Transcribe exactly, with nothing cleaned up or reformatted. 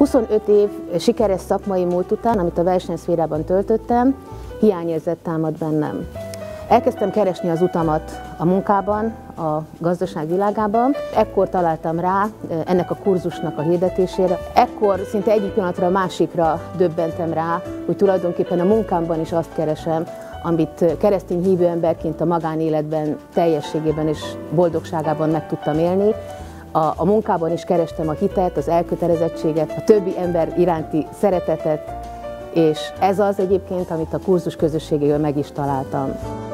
huszonöt év sikeres szakmai múlt után, amit a versenyszférában töltöttem, hiányérzet támad bennem. Elkezdtem keresni az utamat a munkában, a gazdaság világában. Ekkor találtam rá ennek a kurzusnak a hirdetésére. Ekkor szinte egyik pillanatra a másikra döbbentem rá, hogy tulajdonképpen a munkámban is azt keresem, amit keresztény hívő emberként a magánéletben teljességében és boldogságában meg tudtam élni. A, a munkában is kerestem a hitet, az elkötelezettséget, a többi ember iránti szeretetet, és ez az egyébként, amit a kurzus közösségével meg is találtam.